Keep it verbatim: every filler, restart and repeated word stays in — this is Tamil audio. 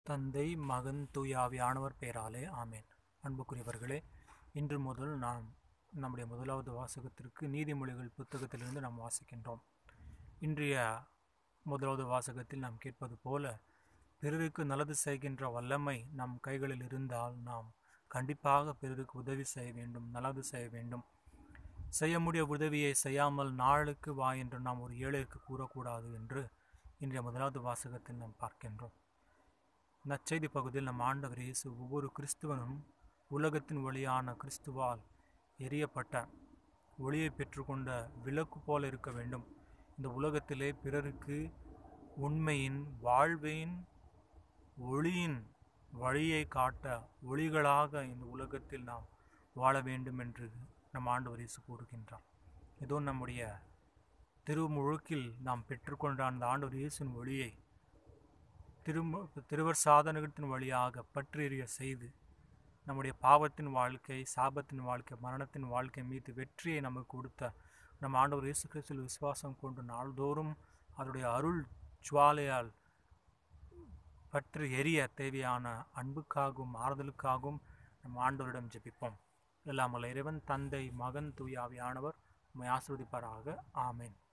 தந்தை, மகன், தூய ஆவியானவர் பெயராலே ஆமேன். அன்புக்குரியவர்களே, இன்று முதல் நாம் நம்முடைய முதலாவது வாசகத்திற்கு நீதிமொழிகள் புத்தகத்திலிருந்து நாம் வாசிக்கின்றோம். இன்றைய முதலாவது வாசகத்தில் நாம் கேட்பது போல, பிறருக்கு நல்லது செய்கின்ற வல்லமை நம் கைகளில் இருந்தால் நாம் கண்டிப்பாக பிறருக்கு உதவி செய்ய வேண்டும், நல்லது செய்ய வேண்டும். செய்ய முடிய உதவியை செய்யாமல் நாளுக்கு வா என்று நாம் ஒரு ஏழைக்கு கூறக்கூடாது என்று இன்றைய முதலாவது வாசகத்தில் நாம் பார்க்கின்றோம். நற்செய்தி பகுதியில் நம் ஆண்டவர் இயேசு ஒவ்வொரு கிறிஸ்துவனும் உலகத்தின் ஒளியான கிறிஸ்துவால் எரியப்பட்ட ஒளியை பெற்றுக்கொண்ட விளக்கு போல இருக்க வேண்டும். இந்த உலகத்திலே பிறருக்கு உண்மையின் வாழ்வின் ஒளியின் வழியை காட்ட ஒளிகளாக இந்த உலகத்தில் நாம் வாழ வேண்டும் என்று நம் ஆண்டவர் இயேசு கூறுகின்றார். இதோ நம்முடைய திருமுழுக்கில் நாம் பெற்றுக்கொண்ட அந்த ஆண்டவர் இயேசுவின் ஒளியை திரு திருவர் சாதனத்தின் வழியாக பற்றெறிய செய்து நம்முடைய பாவத்தின் வாழ்க்கை, சாபத்தின் வாழ்க்கை, மரணத்தின் வாழ்க்கை மீது வெற்றியை நமக்கு கொடுத்த நம் ஆண்டவர் இயேசு கிறிஸ்துவில் விசுவாசம் கொண்டு நாள்தோறும் அவருடைய அருள் ஜுவாலையால் பற்றி எரிய தேவையான அன்புக்காகவும் ஆறுதலுக்காகவும் நம் ஆண்டவரிடம் ஜெபிப்போம். எல்லாம் வல்ல இறைவன், தந்தை, மகன், தூய ஆவியானவர் உம்மை ஆசீர்வதிப்பாராக. ஆமேன்.